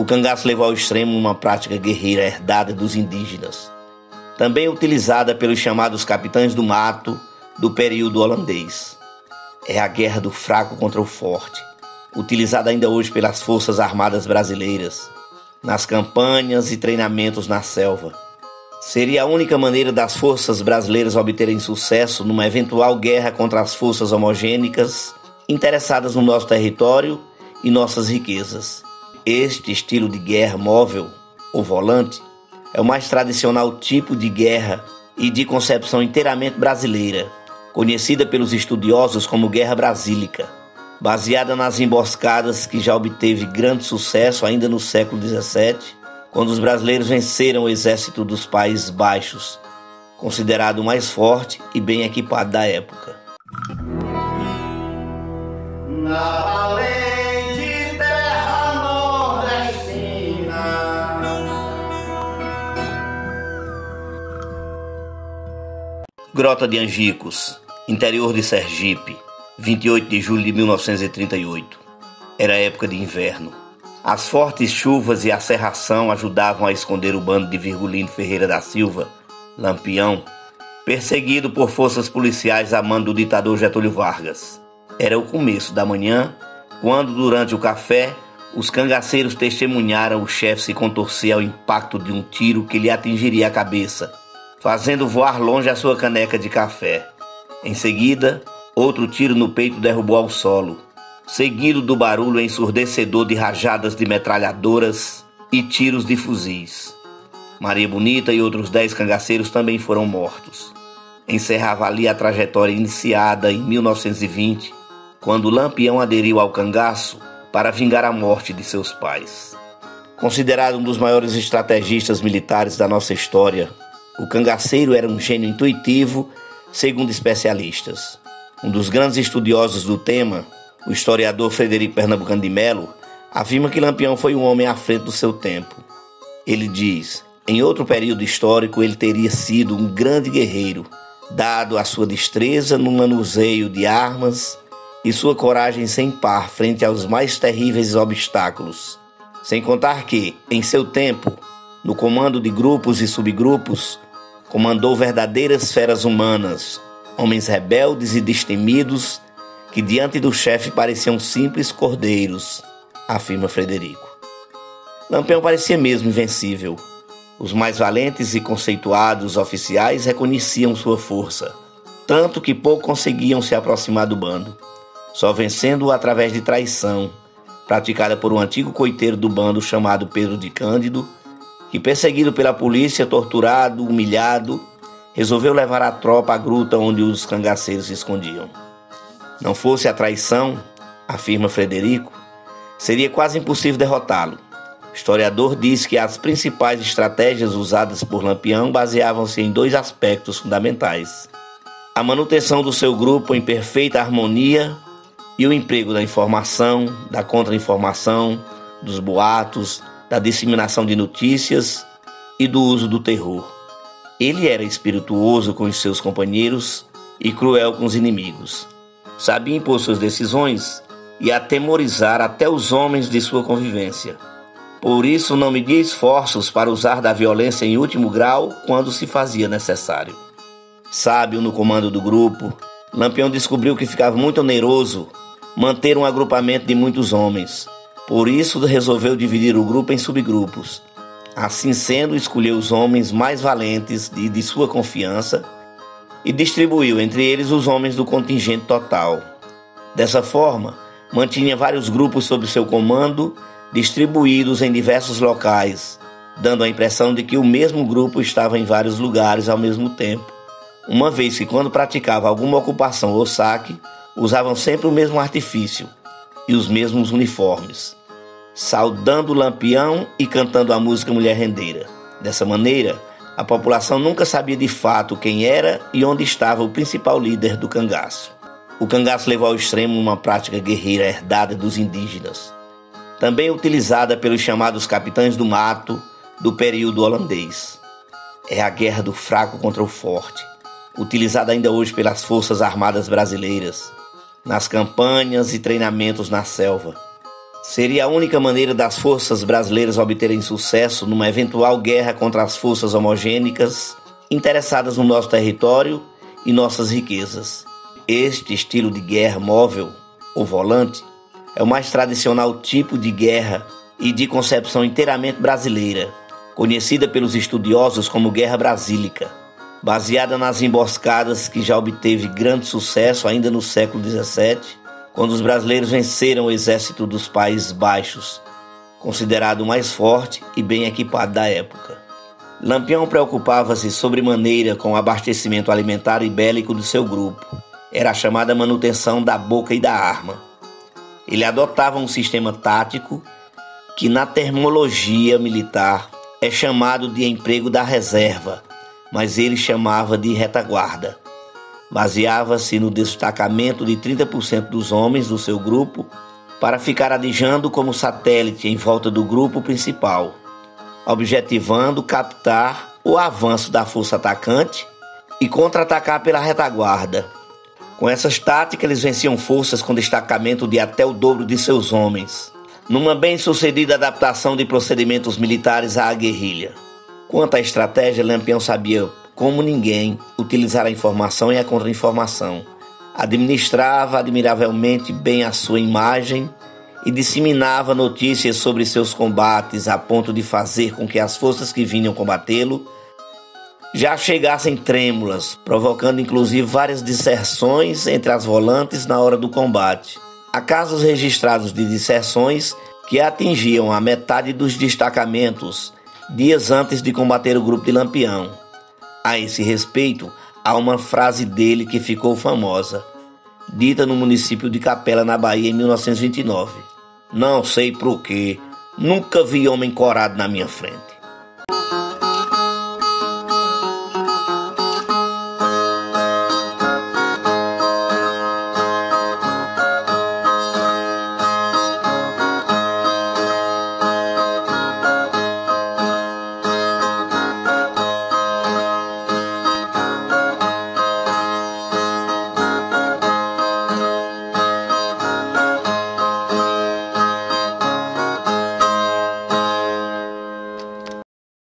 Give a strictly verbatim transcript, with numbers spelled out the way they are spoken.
O cangaço levou ao extremo uma prática guerreira herdada dos indígenas, também utilizada pelos chamados capitães do mato do período holandês. É a guerra do fraco contra o forte, utilizada ainda hoje pelas Forças Armadas brasileiras, nas campanhas e treinamentos na selva. Seria a única maneira das forças brasileiras obterem sucesso numa eventual guerra contra as forças homogênicas interessadas no nosso território e nossas riquezas. Este estilo de guerra móvel, ou volante, é o mais tradicional tipo de guerra e de concepção inteiramente brasileira, conhecida pelos estudiosos como Guerra Brasílica, baseada nas emboscadas que já obteve grande sucesso ainda no século dezessete, quando os brasileiros venceram o exército dos Países Baixos, considerado o mais forte e bem equipado da época. Na valente terra nordestina, Grota de Angicos, interior de Sergipe, vinte e oito de julho de mil novecentos e trinta e oito. Era época de inverno. As fortes chuvas e a cerração ajudavam a esconder o bando de Virgulino Ferreira da Silva, Lampião, perseguido por forças policiais a mando do ditador Getúlio Vargas. Era o começo da manhã, quando, durante o café, os cangaceiros testemunharam o chefe se contorcer ao impacto de um tiro que lhe atingiria a cabeça, fazendo voar longe a sua caneca de café. Em seguida, outro tiro no peito derrubou ao solo, seguido do barulho ensurdecedor de rajadas de metralhadoras e tiros de fuzis. Maria Bonita e outros dez cangaceiros também foram mortos. Encerrava ali a trajetória iniciada em mil novecentos e vinte, quando Lampião aderiu ao cangaço para vingar a morte de seus pais. Considerado um dos maiores estrategistas militares da nossa história, o cangaceiro era um gênio intuitivo, segundo especialistas. Um dos grandes estudiosos do tema, o historiador Frederico Pernambucano de Melo, afirma que Lampião foi um homem à frente do seu tempo. Ele diz: em outro período histórico ele teria sido um grande guerreiro, dado a sua destreza no manuseio de armas e sua coragem sem par frente aos mais terríveis obstáculos. Sem contar que, em seu tempo, no comando de grupos e subgrupos, comandou verdadeiras feras humanas, homens rebeldes e destemidos, que diante do chefe pareciam simples cordeiros, afirma Frederico. Lampião parecia mesmo invencível. Os mais valentes e conceituados oficiais reconheciam sua força, tanto que pouco conseguiam se aproximar do bando, só vencendo-o através de traição, praticada por um antigo coiteiro do bando chamado Pedro de Cândido, que, perseguido pela polícia, torturado, humilhado, resolveu levar a tropa à gruta onde os cangaceiros se escondiam. Não fosse a traição, afirma Frederico, seria quase impossível derrotá-lo. O historiador diz que as principais estratégias usadas por Lampião baseavam-se em dois aspectos fundamentais: a manutenção do seu grupo em perfeita harmonia e o emprego da informação, da contra-informação, dos boatos, da disseminação de notícias e do uso do terror. Ele era espirituoso com os seus companheiros e cruel com os inimigos. Sabia impor suas decisões e atemorizar até os homens de sua convivência. Por isso não media esforços para usar da violência em último grau quando se fazia necessário. Sábio no comando do grupo, Lampião descobriu que ficava muito oneroso manter um agrupamento de muitos homens. Por isso resolveu dividir o grupo em subgrupos. Assim sendo, escolheu os homens mais valentes e de sua confiança e distribuiu entre eles os homens do contingente total. Dessa forma, mantinha vários grupos sob seu comando, distribuídos em diversos locais, dando a impressão de que o mesmo grupo estava em vários lugares ao mesmo tempo, uma vez que, quando praticava alguma ocupação ou saque, usavam sempre o mesmo artifício e os mesmos uniformes, saudando o Lampião e cantando a música Mulher Rendeira. Dessa maneira, a população nunca sabia de fato quem era e onde estava o principal líder do cangaço. O cangaço levou ao extremo uma prática guerreira herdada dos indígenas, também utilizada pelos chamados capitães do mato do período holandês. É a guerra do fraco contra o forte, utilizada ainda hoje pelas Forças Armadas brasileiras, nas campanhas e treinamentos na selva. Seria a única maneira das forças brasileiras obterem sucesso numa eventual guerra contra as forças homogênicas interessadas no nosso território e nossas riquezas. Este estilo de guerra móvel, ou volante, é o mais tradicional tipo de guerra e de concepção inteiramente brasileira, conhecida pelos estudiosos como Guerra Brasílica, baseada nas emboscadas que já obteve grande sucesso ainda no século dezessete, quando os brasileiros venceram o exército dos Países Baixos, considerado o mais forte e bem equipado da época. Lampião preocupava-se sobremaneira com o abastecimento alimentar e bélico do seu grupo. Era a chamada manutenção da boca e da arma. Ele adotava um sistema tático que na terminologia militar é chamado de emprego da reserva, mas ele chamava de retaguarda. Baseava-se no destacamento de trinta por cento dos homens do seu grupo para ficar adijando como satélite em volta do grupo principal, objetivando captar o avanço da força atacante e contra-atacar pela retaguarda. Com essas táticas, eles venciam forças com destacamento de até o dobro de seus homens, numa bem-sucedida adaptação de procedimentos militares à guerrilha. Quanto à estratégia, Lampião sabia, como ninguém, utilizar a informação e a contra-informação. Administrava admiravelmente bem a sua imagem e disseminava notícias sobre seus combates a ponto de fazer com que as forças que vinham combatê-lo já chegassem trêmulas, provocando inclusive várias dissersões entre as volantes na hora do combate. Há casos registrados de dissersões que atingiam a metade dos destacamentos dias antes de combater o grupo de Lampião. A esse respeito, há uma frase dele que ficou famosa, dita no município de Capela, na Bahia, em mil novecentos e vinte e nove. Não sei por quê, nunca vi homem corado na minha frente.